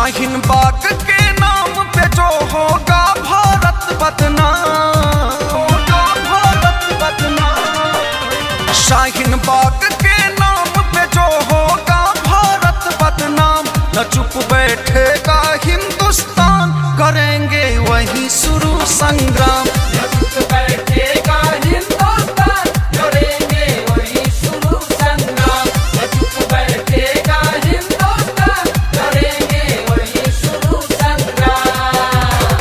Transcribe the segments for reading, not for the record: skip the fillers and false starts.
शाहीन बाग के नाम पे जो होगा भारत बदनाम, होगा भारत बदनाम। शाहीन बाग के नाम पे जो होगा भारत बदनाम, न चुप बैठेगा हिंदुस्तान, करेंगे वही शुरू संग्राम। न चुप बैठेगा हिंदुस्तान, करेंगे वही शुरू संग्राम। न चुप बैठेगा हिंदुस्तान, करेंगे वही शुरू संग्राम।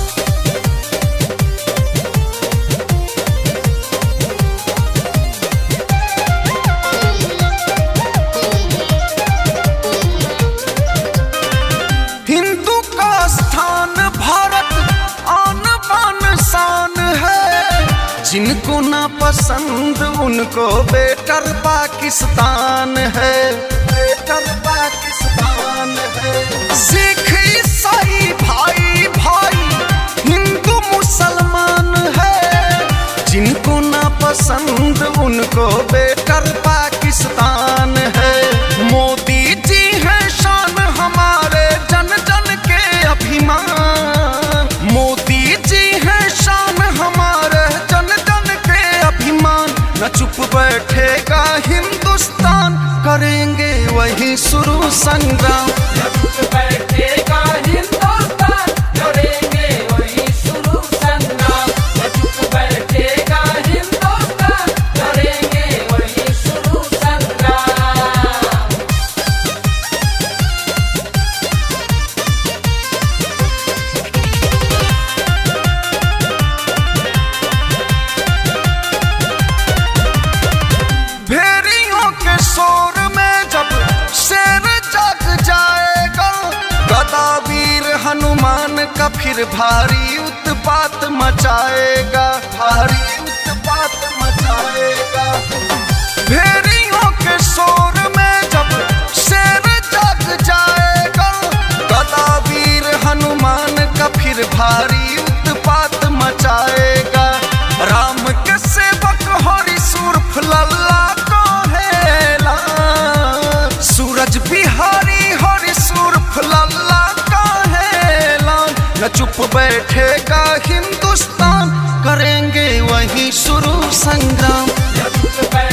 हिंदू का स्थान भारत आन बान शान है, जिनको ना पसंद उनको बेटर पाकिस्तान है, बेटर पाकिस्तान है। सिख ईसाई भाई भाई हिंदू मुसलमान है, जिनको ना पसंद उनको बेटर पाकिस्तान है। मोदी जी है शान हमारे जन जन के अभिमान, मोदी जी है शान हमारे जन जन के अभिमान। न चुप बैठेगा हिंदुस्तान, करेंगे वही शुरू संग्राम। न चुप बैठेगा हिंदुस्तान, करेंगे वही शुरू संग्राम। न चुप बैठेगा हिंदुस्तान, करेंगे वही शुरू संग्राम। भेड़ियों के शोर में जब शेर जग जाएगा, गदा वीर हनुमान का फिर भारी उत्पात मचाएगा, भारी उत्पात मचाएगा। भेड़ियों के शोर में जब शेर जग जाएगा, गदा वीर हनुमान का फिर भारी उत्पात मचाएगा। राम के सेवक हरि सूर्फ लल्ला को हेला, सूरज बिहारी हरि सूर्फ लल्ला का हेला। न चुप बैठेगा हिंदुस्तान, करेंगे वही शुरू संग्राम। न चुप